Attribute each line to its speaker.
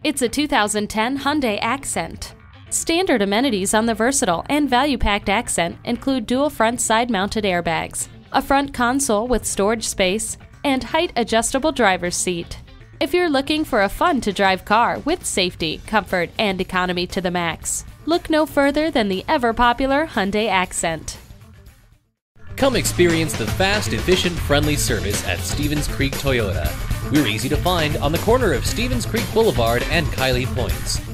Speaker 1: It's a 2010 Hyundai Accent. Standard amenities on the versatile and value-packed Accent include dual front side-mounted airbags, a front console with storage space, and height-adjustable driver's seat. If you're looking for a fun-to-drive car with safety, comfort, and economy to the max, look no further than the ever-popular Hyundai Accent.
Speaker 2: Come experience the fast, efficient, friendly service at Stevens Creek Toyota. We're easy to find on the corner of Stevens Creek Boulevard and Kiley Points.